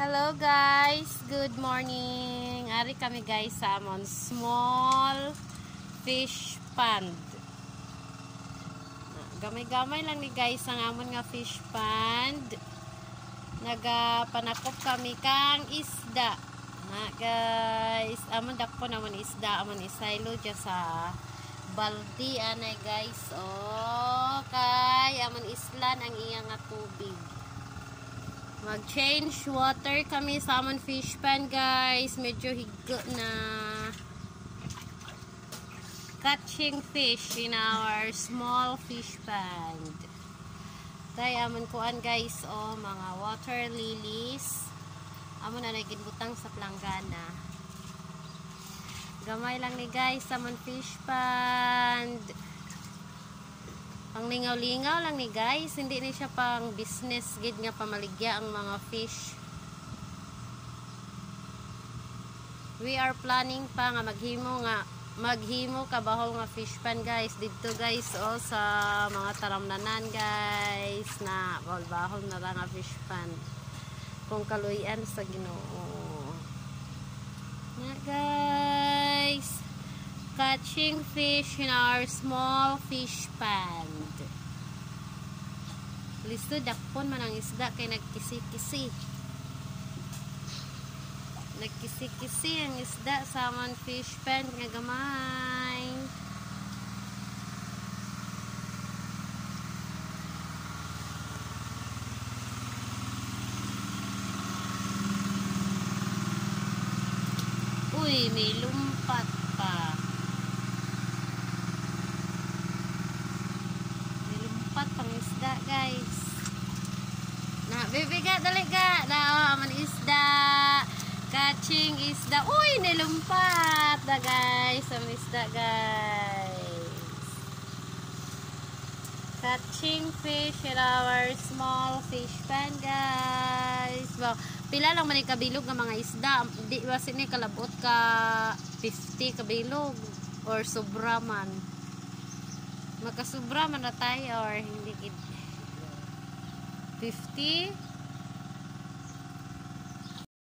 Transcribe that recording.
Hello guys, good morning. Ari kami guys sa amon small fish pond. Gamay-gamay lang ni guys ang amon nga fish pond. Nagapanakop kami kang isda. Na guys, amon dakpo naman isda, amon isaylo dya sa baldi anay guys. Okay, amon islan ang iyang nga tubig. Mag-change water kami sa amon fish pan guys. Medyo higo na. Catching fish in our small fish pond. Tay amon kuan guys, mga water lilies. Amon na naginbutang sa planggana. Gamay lang ni guys sa amon fish pond. Pang lingaw-lingaw lang ni guys, hindi ni siya pang business gid nga pamaligya ang mga fish. We are planning pa nga maghimo kabahol nga fish pan guys dito guys sa mga taramnanan guys na bahol na lang nga fish pan kung kaluyan sa Ginoo. Nga guys, catching fish in our small fish pond. Listo dakpon man ang isda kay nagkisi-kisi. Nagkisi-kisi ang isda sa amon fish pond nga gamay. Uy, may lumpat pa. Pang isda guys. Na bibiga dali ga. Na aman isda. Catching isda. Uy, nilumpat na guys. Aman isda guys. Catching fish in our small fish pan guys. Wow. Pila lang man kabilog ng mga isda. Di ba sini kalabot ka 50 kabilog or sobra man. Magkasubra man na tayo or hindi 50